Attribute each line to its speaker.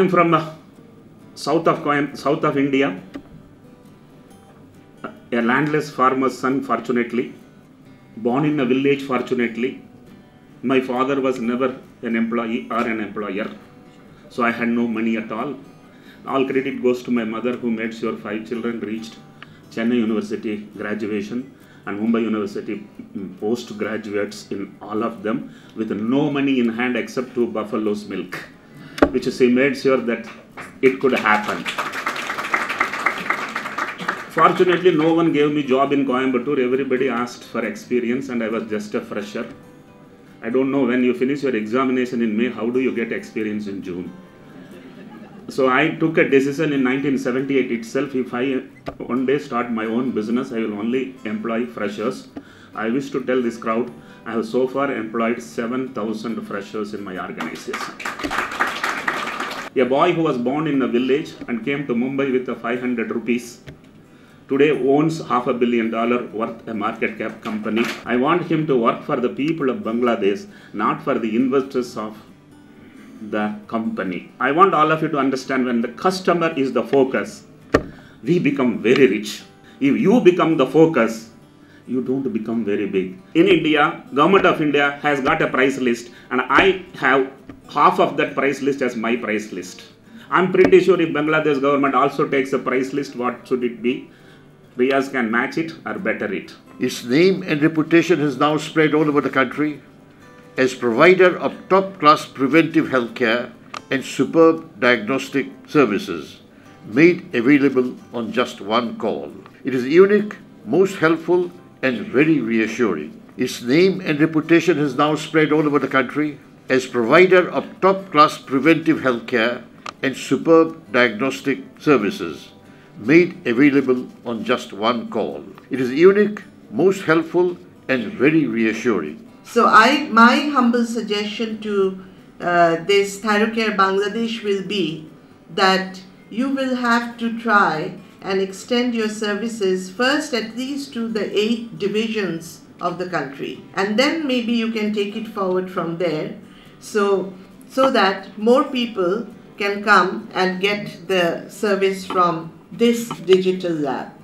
Speaker 1: am from south of India, a landless farmer's son, fortunately, born in a village, fortunately. My father was never an employee or an employer, so I had no money at all. All credit goes to my mother, who made sure 5 children reached Chennai University graduation and Mumbai University postgraduates in all of them, with no money in hand except 2 buffaloes' milk, which she made sure that it could happen. Fortunately, no one gave me job in Coimbatore. Everybody asked for experience and I was just a fresher. I don't know, when you finish your examination in May, how do you get experience in June? So I took a decision in 1978 itself, if I one day start my own business, I will only employ freshers. I wish to tell this crowd, I have so far employed 7,000 freshers in my organization. A boy who was born in a village and came to Mumbai with 500 rupees, today owns $500 million worth a market cap company. I want him to work for the people of Bangladesh, not for the investors of the company. I want all of you to understand, when the customer is the focus, we become very rich. If you become the focus, you don't become very big. In India, Government of India has got a price list and I have half of that price list as my price list. I'm pretty sure if Bangladesh government also takes a price list, what should it be? Riyaz can match it or better it.
Speaker 2: Its name and reputation has now spread all over the country as provider of top-class preventive health care and superb diagnostic services made available on just one call. It is unique, most helpful and very reassuring. Its name and reputation has now spread all over the country as provider of top-class preventive health care and superb diagnostic services made available on just one call. It is unique, most helpful and very reassuring.
Speaker 3: So my humble suggestion to this Thyrocare Bangladesh will be that you will have to try and extend your services first at least to the 8 divisions of the country, and then maybe you can take it forward from there, so that more people can come and get the service from this digital lab.